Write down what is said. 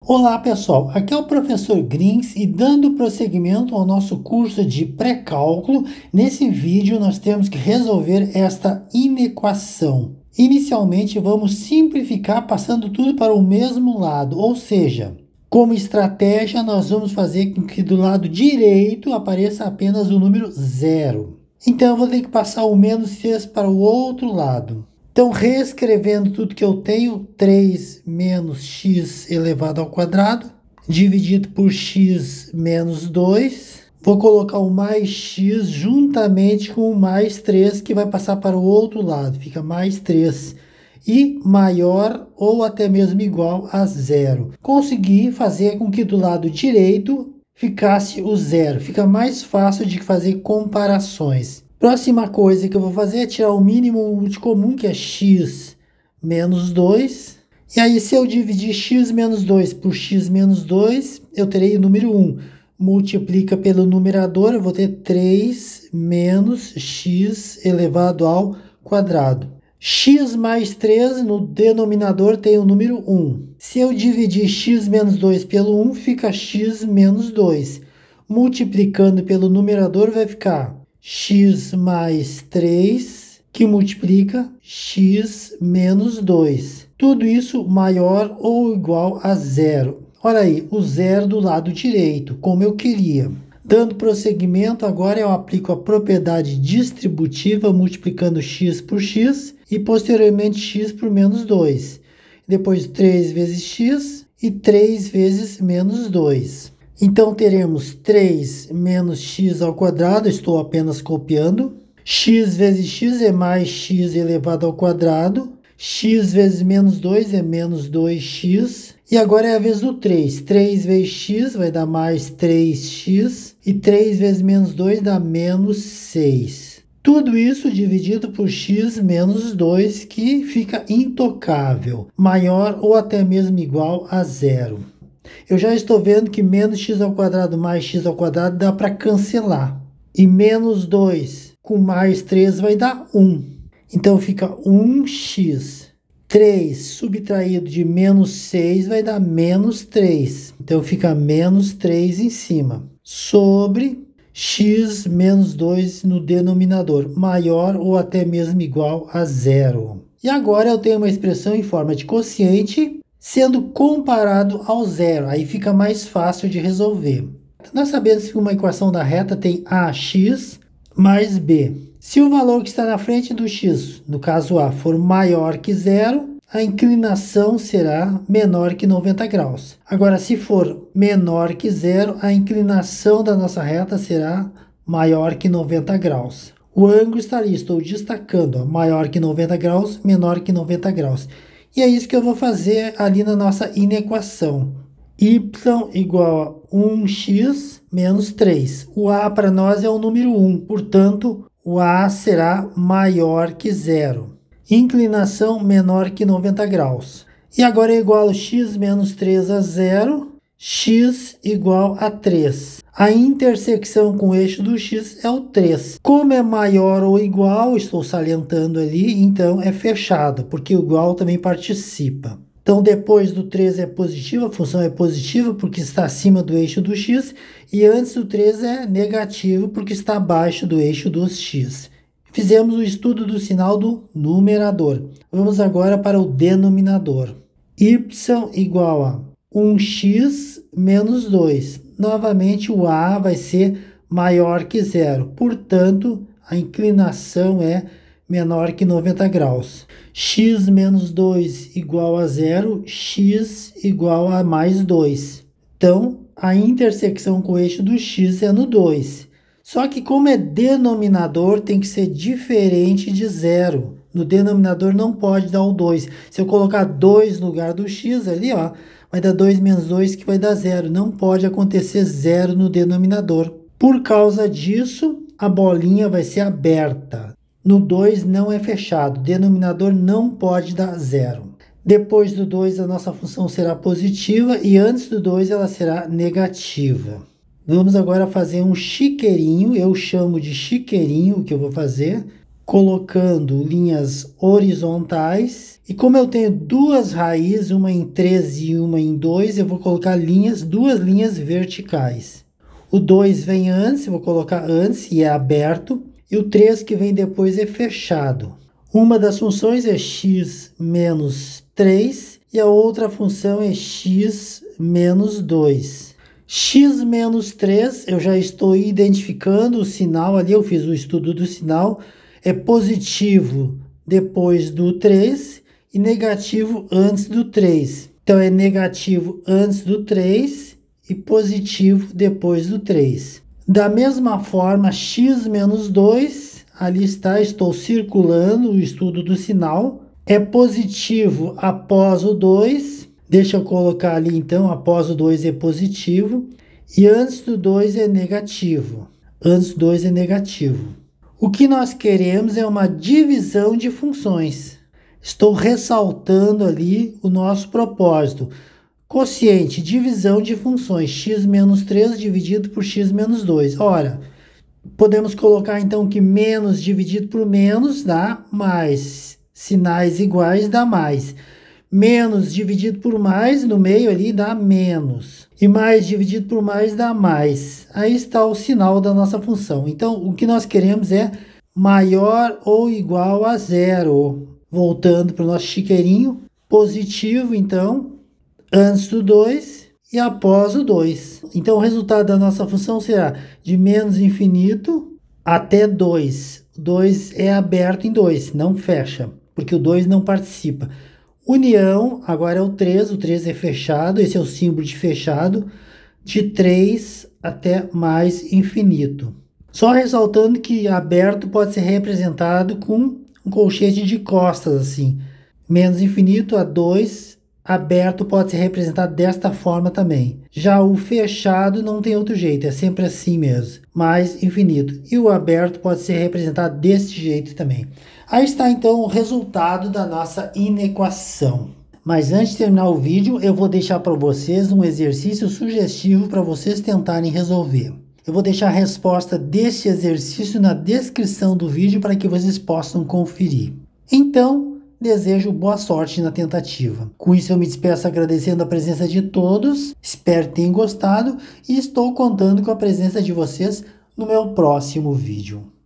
Olá pessoal, aqui é o professor Grins e dando prosseguimento ao nosso curso de pré-cálculo, nesse vídeo nós temos que resolver esta inequação. Inicialmente vamos simplificar passando tudo para o mesmo lado, ou seja, como estratégia nós vamos fazer com que do lado direito apareça apenas o número 0. Então eu vou ter que passar o menos 6 para o outro lado. Então, reescrevendo tudo que eu tenho, 3 menos x elevado ao quadrado, dividido por x menos 2. Vou colocar o mais x juntamente com o mais 3, que vai passar para o outro lado. Fica mais 3 e maior ou até mesmo igual a 0. Consegui fazer com que do lado direito ficasse o 0. Fica mais fácil de fazer comparações. Próxima coisa que eu vou fazer é tirar o mínimo multicomum, que é x menos 2. E aí, se eu dividir x menos 2 por x menos 2, eu terei o número 1. Multiplica pelo numerador, eu vou ter 3 menos x elevado ao quadrado. X mais 3 no denominador tem o número 1. Se eu dividir x menos 2 pelo 1, fica x menos 2. Multiplicando pelo numerador vai ficar x mais 3, que multiplica x menos 2. Tudo isso maior ou igual a 0. Olha aí, o 0 do lado direito, como eu queria. Dando prosseguimento, agora eu aplico a propriedade distributiva, multiplicando x por x e posteriormente x por menos 2. Depois 3 vezes x e 3 vezes menos 2. Então, teremos 3 menos x ao quadrado, estou apenas copiando. X vezes x é mais x elevado ao quadrado. X vezes menos 2 é menos 2x. E agora é a vez do 3. 3 vezes x vai dar mais 3x. E 3 vezes menos 2 dá menos 6. Tudo isso dividido por x menos 2, que fica intocável, maior ou até mesmo igual a 0. Eu já estou vendo que menos x ao quadrado mais x ao quadrado dá para cancelar. E menos 2 com mais 3 vai dar 1. Então fica 1x. 3 subtraído de menos 6 vai dar menos 3. Então fica menos 3 em cima. Sobre x menos 2 no denominador, maior ou até mesmo igual a 0. E agora eu tenho uma expressão em forma de quociente, sendo comparado ao 0, aí fica mais fácil de resolver. Nós sabemos que uma equação da reta tem ax mais b. Se o valor que está na frente do x, no caso a, for maior que 0, a inclinação será menor que 90 graus. Agora, se for menor que 0, a inclinação da nossa reta será maior que 90 graus. O ângulo está ali, estou destacando, ó, maior que 90 graus, menor que 90 graus. E é isso que eu vou fazer ali na nossa inequação. Y igual a 1x menos 3. O A para nós é o número 1, portanto, o A será maior que 0. Inclinação menor que 90 graus. E agora é igual a x menos 3 a 0, x igual a 3. A intersecção com o eixo do x é o 3. Como é maior ou igual, estou salientando ali, então é fechado, porque o igual também participa. Então, depois do 3 é positivo, a função é positiva porque está acima do eixo do x, e antes do 3 é negativo porque está abaixo do eixo do x. Fizemos o estudo do sinal do numerador. Vamos agora para o denominador. Y igual a 1x menos 2. Novamente, o A vai ser maior que 0. Portanto, a inclinação é menor que 90 graus. X menos 2 igual a 0, x igual a mais 2. Então, a intersecção com o eixo do x é no 2. Só que como é denominador, tem que ser diferente de 0. No denominador não pode dar o 2. Se eu colocar 2 no lugar do x ali, ó, vai dar 2 menos 2, que vai dar 0. Não pode acontecer 0 no denominador. Por causa disso, a bolinha vai ser aberta. No 2 não é fechado. O denominador não pode dar 0. Depois do 2, a nossa função será positiva e antes do 2 ela será negativa. Vamos agora fazer um chiqueirinho. Eu chamo de chiqueirinho o que eu vou fazer. colocando linhas horizontais. E como eu tenho duas raízes, uma em 3 e uma em 2, eu vou colocar duas linhas verticais. O 2 vem antes, eu vou colocar antes e é aberto. E o 3 que vem depois é fechado. Uma das funções é x menos 3 e a outra função é x menos 2. X menos 3, eu já estou identificando o sinal ali, eu fiz o estudo do sinal, é positivo depois do 3 e negativo antes do 3. Então é negativo antes do 3 e positivo depois do 3. Da mesma forma, x menos 2, ali está, estou circulando o estudo do sinal, é positivo após o 2, deixa eu colocar ali então, após o 2 é positivo, e antes do 2 é negativo. Antes do 2 é negativo. O que nós queremos é uma divisão de funções. Estou ressaltando ali o nosso propósito. Quociente, divisão de funções, x menos 3 dividido por x menos 2. Ora, podemos colocar então que menos dividido por menos dá mais. Sinais iguais dá mais. Menos dividido por mais, no meio ali, dá menos. E mais dividido por mais dá mais. Aí está o sinal da nossa função. Então, o que nós queremos é maior ou igual a zero. Voltando para o nosso chiqueirinho. Positivo, então, antes do 2 e após o 2. Então, o resultado da nossa função será de menos infinito até 2. 2 é aberto em 2, não fecha, porque o 2 não participa. União, agora é o 3 é fechado, esse é o símbolo de fechado, de 3 até mais infinito. Só ressaltando que aberto pode ser representado com um colchete de costas, assim. Menos infinito a 2, aberto pode ser representado desta forma também. Já o fechado não tem outro jeito, é sempre assim mesmo, mais infinito. E o aberto pode ser representado desse jeito também. Aí está então o resultado da nossa inequação. Mas antes de terminar o vídeo, eu vou deixar para vocês um exercício sugestivo para vocês tentarem resolver. Eu vou deixar a resposta deste exercício na descrição do vídeo para que vocês possam conferir. Então, desejo boa sorte na tentativa. Com isso eu me despeço agradecendo a presença de todos, espero que tenham gostado e estou contando com a presença de vocês no meu próximo vídeo.